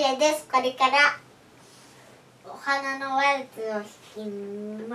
生です。これからお花のワルツを弾きます。